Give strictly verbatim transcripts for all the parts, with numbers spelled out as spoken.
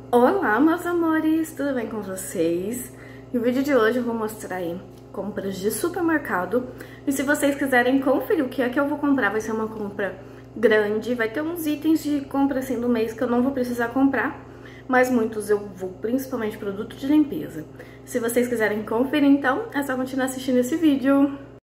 Olá, meus amores, tudo bem com vocês? No vídeo de hoje eu vou mostrar aí compras de supermercado. E se vocês quiserem conferir o que é que eu vou comprar, vai ser uma compra grande. Vai ter uns itens de compra assim do mês que eu não vou precisar comprar, mas muitos eu vou, principalmente produto de limpeza. Se vocês quiserem conferir, então, é só continuar assistindo esse vídeo.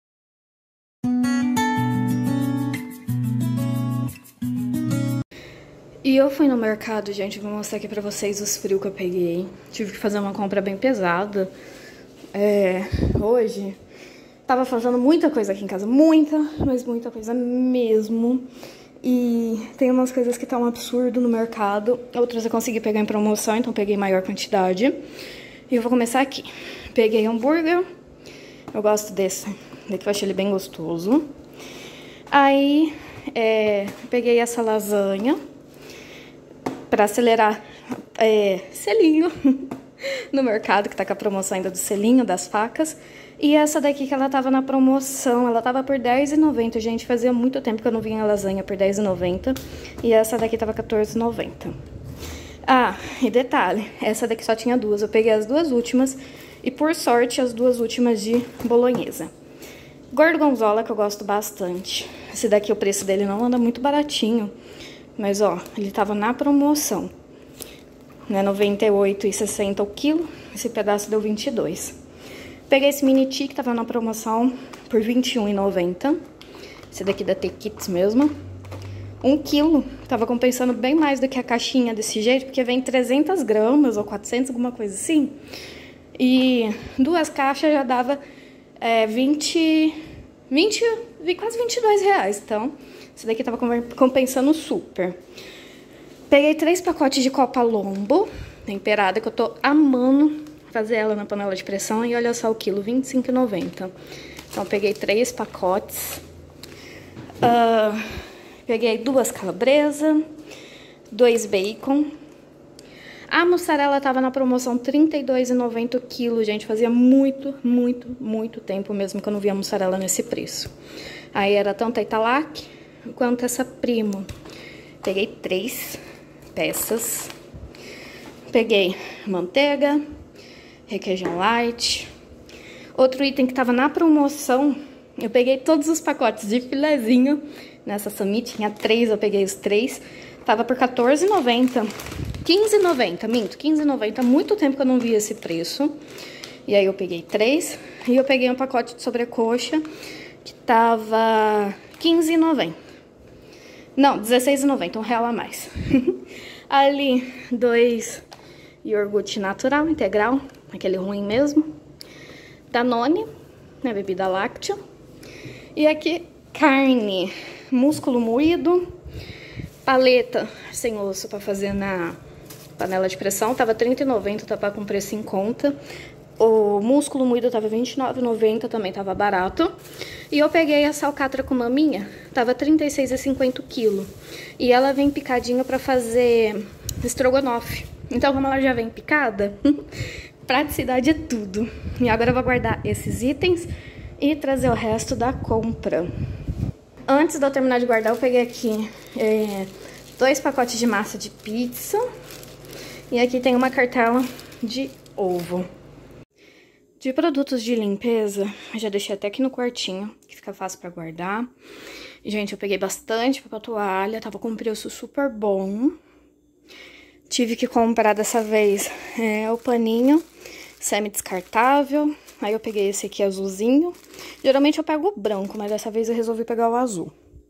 E eu fui no mercado, gente, vou mostrar aqui pra vocês os frios que eu peguei. Tive que fazer uma compra bem pesada. É, hoje, tava fazendo muita coisa aqui em casa, muita, mas muita coisa mesmo. E tem umas coisas que tá um absurdo no mercado, outras eu consegui pegar em promoção, então peguei maior quantidade. E eu vou começar aqui. Peguei hambúrguer, eu gosto desse, daqui eu achei ele bem gostoso. Aí, é, peguei essa lasanha pra acelerar é, selinho no mercado, que tá com a promoção ainda do selinho, das facas. E essa daqui que ela tava na promoção, ela tava por dez reais e noventa centavos, gente. Fazia muito tempo que eu não vinha a lasanha por dez reais e noventa centavos. E essa daqui tava quatorze reais e noventa centavos. Ah, e detalhe, essa daqui só tinha duas. Eu peguei as duas últimas e, por sorte, as duas últimas de bolonhesa. Gorgonzola, que eu gosto bastante. Esse daqui, o preço dele não anda muito baratinho. Mas, ó, ele tava na promoção, né, noventa e oito reais e sessenta centavos o quilo, esse pedaço deu vinte e dois reais. Peguei esse mini tea que tava na promoção por vinte e um reais e noventa centavos, esse daqui da T-Kits mesmo. Um quilo, tava compensando bem mais do que a caixinha desse jeito, porque vem trezentas gramas ou quatrocentas, alguma coisa assim. E duas caixas já dava é, vinte, vinte, quase vinte e dois reais, então... Esse daqui tava compensando super. Peguei três pacotes de Copa Lombo temperada, que eu tô amando fazer ela na panela de pressão. E olha só o quilo, vinte e cinco reais e noventa centavos. Então, peguei três pacotes. Uh, peguei duas calabresa, dois bacon. A mussarela tava na promoção trinta e dois reais e noventa centavos o quilo, gente. Fazia muito, muito, muito tempo mesmo que eu não via mussarela nesse preço. Aí era tanto a Italac quanto essa Primo. Peguei três peças. Peguei manteiga, requeijão light. Outro item que tava na promoção, eu peguei todos os pacotes de filezinho. Nessa Summit tinha três, eu peguei os três. Tava por quatorze reais e noventa centavos. quinze reais e noventa centavos, minto, quinze reais e noventa centavos. Muito tempo que eu não via esse preço. E aí eu peguei três. E eu peguei um pacote de sobrecoxa que tava quinze reais e noventa centavos. Não, dezesseis reais e noventa centavos, um real a mais. Ali, dois iogurte natural, integral, aquele ruim mesmo. Danone, né, bebida láctea. E aqui, carne, músculo moído, paleta sem osso pra fazer na panela de pressão. Tava trinta reais e noventa centavos, tava com preço em conta. O músculo moído tava vinte e nove reais e noventa centavos, também tava barato. E eu peguei essa alcatra com maminha, tava trinta e seis reais e cinquenta centavos o quilo. E ela vem picadinha pra fazer estrogonofe. Então, como ela já vem picada, praticidade é tudo. E agora eu vou guardar esses itens e trazer o resto da compra. Antes de eu terminar de guardar, eu peguei aqui é, dois pacotes de massa de pizza. E aqui tem uma cartela de ovo. De produtos de limpeza, eu já deixei até aqui no quartinho, que fica fácil pra guardar. Gente, eu peguei bastante papel toalha, tava com um preço super bom. Tive que comprar dessa vez é, o paninho semi-descartável. Aí eu peguei esse aqui azulzinho. Geralmente eu pego o branco, mas dessa vez eu resolvi pegar o azul.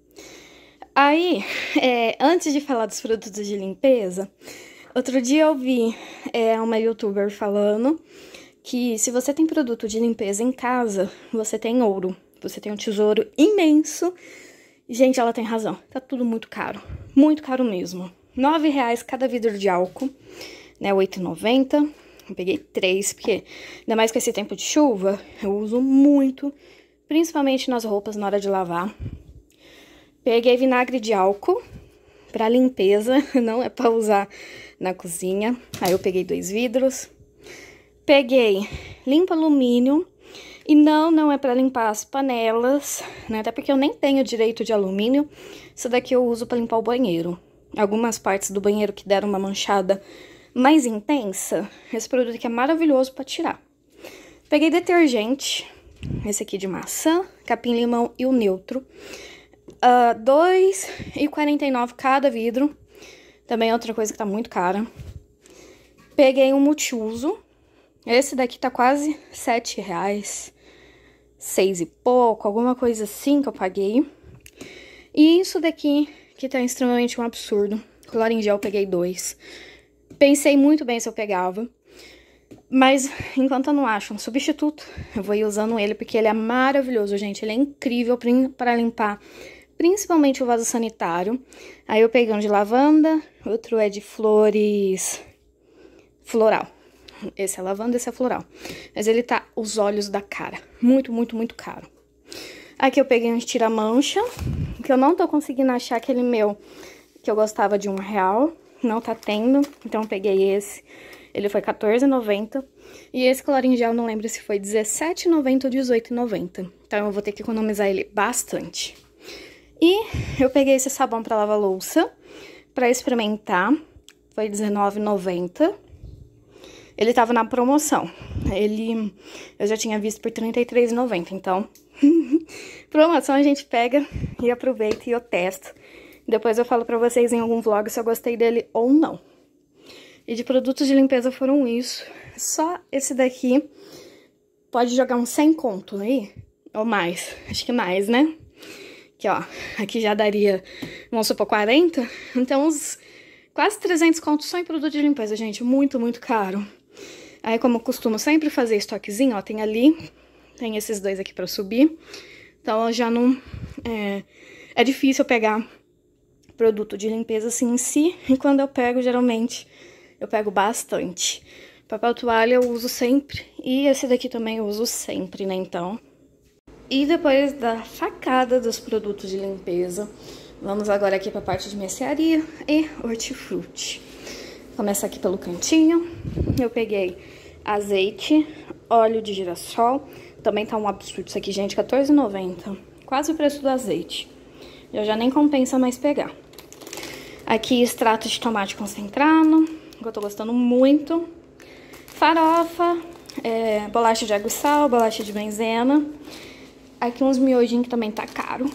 Aí, é, antes de falar dos produtos de limpeza, outro dia eu vi é, uma youtuber falando que se você tem produto de limpeza em casa, você tem ouro. Você tem um tesouro imenso. Gente, ela tem razão. Tá tudo muito caro. Muito caro mesmo. nove reais cada vidro de álcool, né? oito reais e noventa centavos. Eu peguei três, porque ainda mais com esse tempo de chuva, eu uso muito, principalmente nas roupas na hora de lavar. Peguei vinagre de álcool pra limpeza, não é pra usar na cozinha. Aí eu peguei dois vidros. Peguei limpa alumínio. E não, não é pra limpar as panelas, né? Até porque eu nem tenho direito de alumínio. Isso daqui eu uso pra limpar o banheiro. Algumas partes do banheiro que deram uma manchada mais intensa, esse produto aqui é maravilhoso pra tirar. Peguei detergente, esse aqui de maçã, capim-limão e o neutro. Uh, dois reais e quarenta e nove centavos cada vidro. Também é outra coisa que tá muito cara. Peguei um multiuso. Esse daqui tá quase sete reais. Seis e pouco, alguma coisa assim que eu paguei. E isso daqui, que tá extremamente um absurdo. Cloro em gel eu peguei dois. Pensei muito bem se eu pegava. Mas, enquanto eu não acho um substituto, eu vou ir usando ele, porque ele é maravilhoso, gente. Ele é incrível para limpar, principalmente o vaso sanitário. Aí eu peguei um de lavanda, outro é de flores floral. Esse é lavanda, esse é floral. Mas ele tá os olhos da cara. Muito, muito, muito caro. Aqui eu peguei um de tira-mancha, que eu não tô conseguindo achar aquele meu que eu gostava de um real. Não tá tendo, então eu peguei esse. Ele foi quatorze reais e noventa centavos. E esse cloro em gel, não lembro se foi dezessete reais e noventa centavos ou dezoito reais e noventa centavos. Então eu vou ter que economizar ele bastante. E eu peguei esse sabão pra lavar louça, pra experimentar. Foi dezenove reais e noventa centavos. Ele tava na promoção. Ele, eu já tinha visto por trinta e três reais e noventa centavos, então... promoção a gente pega e aproveita e eu testo. Depois eu falo pra vocês em algum vlog se eu gostei dele ou não. E de produtos de limpeza foram isso. Só esse daqui pode jogar uns cem conto aí, ou mais. Acho que mais, né? Aqui, ó. Aqui já daria, vamos supor, quarenta. Então, uns quase trezentos contos só em produto de limpeza, gente. Muito, muito caro. Aí, como eu costumo sempre fazer estoquezinho, ó, tem ali, tem esses dois aqui pra subir. Então, eu já não... É, é difícil eu pegar produto de limpeza assim em si. E quando eu pego, geralmente, eu pego bastante. Papel toalha eu uso sempre. E esse daqui também eu uso sempre, né, então... E depois da facada dos produtos de limpeza, vamos agora aqui para a parte de mercearia e hortifruti. Vou começar aqui pelo cantinho. Eu peguei azeite, óleo de girassol. Também tá um absurdo isso aqui, gente, quatorze reais e noventa centavos. Quase o preço do azeite. Eu já nem compensa mais pegar. Aqui extrato de tomate concentrado, que eu tô gostando muito. Farofa, é, bolacha de água e sal, bolacha de maisena. Aqui uns miojinhos que também tá caro.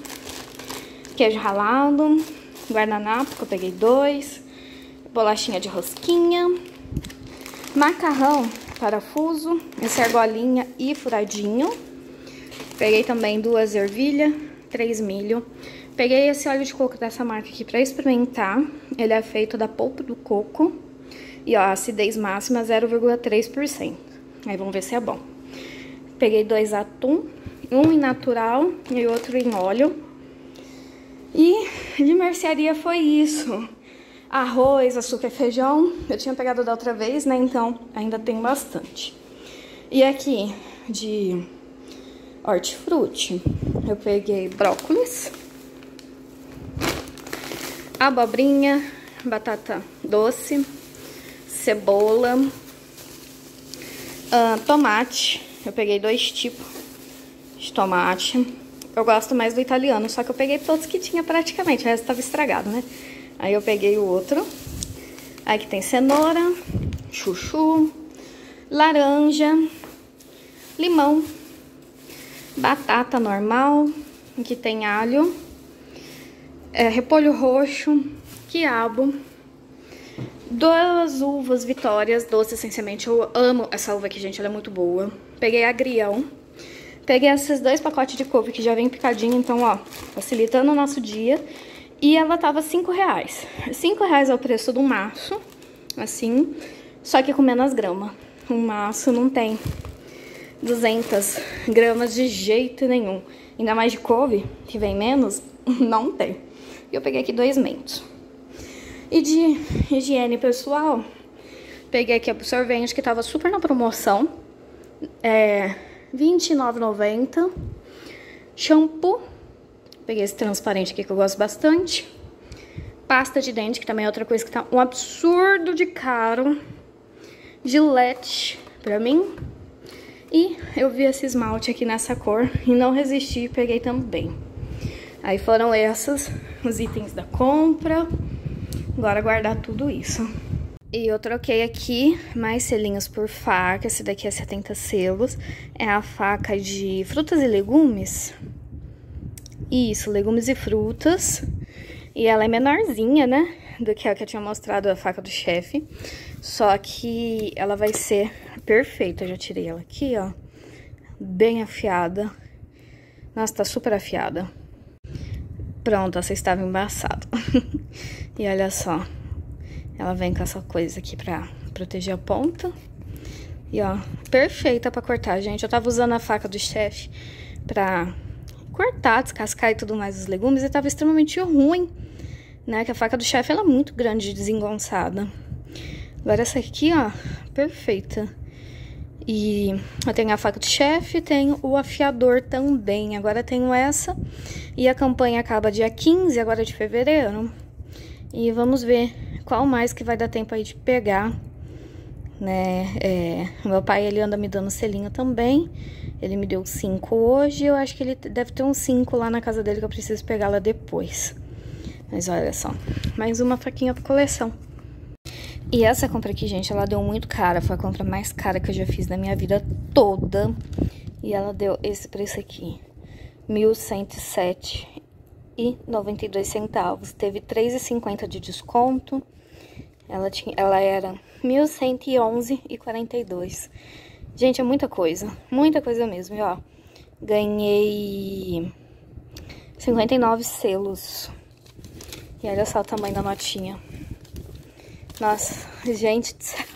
Queijo ralado, guardanapo, que eu peguei dois. Bolachinha de rosquinha. Macarrão, parafuso, esse é argolinha e furadinho. Peguei também duas ervilhas, três milho. Peguei esse óleo de coco dessa marca aqui pra experimentar. Ele é feito da polpa do coco. E ó, a acidez máxima zero vírgula três por cento. Aí vamos ver se é bom. Peguei dois atum. Um em natural e outro em óleo. E de mercearia foi isso. Arroz, açúcar e feijão. Eu tinha pegado da outra vez, né? Então ainda tem bastante. E aqui de hortifruti, eu peguei brócolis, abobrinha, batata doce, cebola, uh, tomate. Eu peguei dois tipos de tomate. Eu gosto mais do italiano, só que eu peguei todos que tinha praticamente, o resto tava estragado, né? Aí eu peguei o outro. Aqui tem cenoura, chuchu, laranja, limão, batata normal, aqui tem alho, é, repolho roxo, quiabo, duas uvas Vitórias doces sem semente. Eu amo essa uva aqui, gente, ela é muito boa. Peguei agrião. Peguei esses dois pacotes de couve que já vem picadinho, então, ó, facilitando o nosso dia. E ela tava cinco reais. cinco reais é o preço do maço, assim, só que com menos grama. Um maço não tem duzentas gramas de jeito nenhum. Ainda mais de couve, que vem menos, não tem. E eu peguei aqui dois mentos. E de higiene pessoal, peguei aqui absorvente, que tava super na promoção. É... vinte e nove reais e noventa centavos. Shampoo. Peguei esse transparente aqui que eu gosto bastante. Pasta de dente, que também é outra coisa que tá um absurdo de caro. Gillette pra mim. E eu vi esse esmalte aqui nessa cor e não resisti e peguei também. Aí foram esses os itens da compra. Agora guardar tudo isso. E eu troquei aqui mais selinhos por faca. Esse daqui é setenta selos. É a faca de frutas e legumes. Isso, legumes e frutas. E ela é menorzinha, né? Do que a que eu tinha mostrado, a faca do chefe. Só que ela vai ser perfeita. Eu já tirei ela aqui, ó. Bem afiada. Nossa, tá super afiada. Pronto, essa estava embaçada. E olha só. Ela vem com essa coisa aqui pra proteger a ponta. E ó, perfeita pra cortar, gente. Eu tava usando a faca do chefe pra cortar, descascar e tudo mais os legumes. E tava extremamente ruim, né? Que a faca do chefe, ela é muito grande e desengonçada. Agora essa aqui, ó, perfeita. E eu tenho a faca do chefe, tenho o afiador também. Agora tenho essa. E a campanha acaba dia quinze, agora de fevereiro. E vamos ver qual mais que vai dar tempo aí de pegar, né? É, meu pai, ele anda me dando selinho também. Ele me deu cinco hoje. Eu acho que ele deve ter uns cinco lá na casa dele que eu preciso pegar lá depois. Mas olha só, mais uma faquinha pra coleção. E essa compra aqui, gente, ela deu muito cara. Foi a compra mais cara que eu já fiz na minha vida toda. E ela deu esse preço aqui, mil cento e sete reais e noventa e dois centavos. Teve três reais e cinquenta centavos de desconto. Ela, tinha, ela era mil cento e onze reais e quarenta e dois centavos. Gente, é muita coisa. Muita coisa mesmo. E, ó, ganhei cinquenta e nove selos. E olha só o tamanho da notinha. Nossa, gente do céu.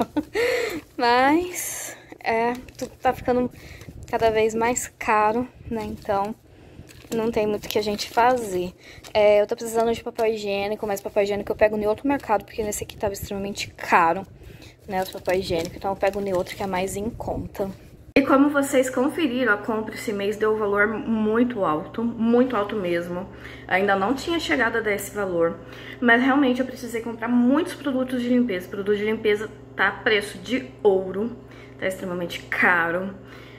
Mas, é, tudo tá ficando cada vez mais caro, né? Então, não tem muito o que a gente fazer. É, eu tô precisando de papel higiênico, mas papel higiênico eu pego em outro mercado, porque nesse aqui tava extremamente caro, né, os papel higiênico. Então eu pego em outro que é mais em conta. E como vocês conferiram, a compra esse mês deu um valor muito alto, muito alto mesmo. Ainda não tinha chegado a dar esse valor, mas realmente eu precisei comprar muitos produtos de limpeza. Produto de limpeza tá a preço de ouro, tá extremamente caro.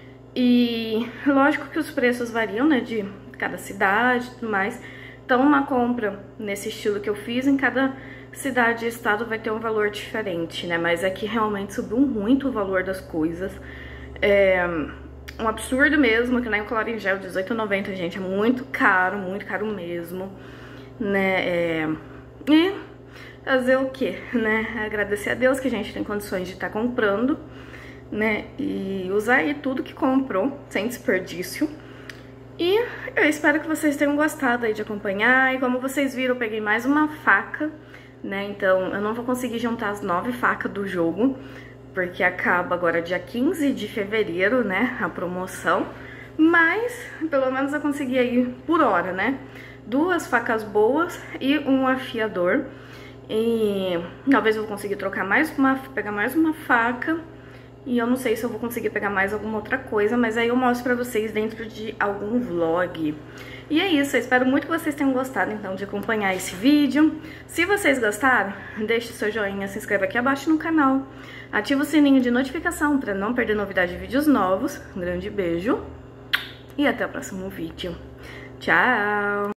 E lógico que os preços variam, né, de cada cidade e tudo mais. Então uma compra nesse estilo que eu fiz, em cada cidade e estado vai ter um valor diferente, né? Mas aqui realmente subiu muito o valor das coisas. É um absurdo mesmo, que nem o colar em gel, dezoito reais e noventa centavos, gente. É muito caro, muito caro mesmo, né? É... E fazer o quê, né? Agradecer a Deus que a gente tem condições de estar comprando, né? E usar aí tudo que comprou, sem desperdício. E eu espero que vocês tenham gostado aí de acompanhar. E como vocês viram, eu peguei mais uma faca, né? Então eu não vou conseguir juntar as nove facas do jogo, porque acaba agora dia quinze de fevereiro, né? A promoção. Mas pelo menos eu consegui aí por hora, né? Duas facas boas e um afiador. E talvez eu vou conseguir trocar mais uma, pegar mais uma faca. E eu não sei se eu vou conseguir pegar mais alguma outra coisa, mas aí eu mostro pra vocês dentro de algum vlog. E é isso, eu espero muito que vocês tenham gostado, então, de acompanhar esse vídeo. Se vocês gostaram, deixe seu joinha, se inscreva aqui abaixo no canal. Ativa o sininho de notificação pra não perder novidade de vídeos novos. Um grande beijo e até o próximo vídeo. Tchau!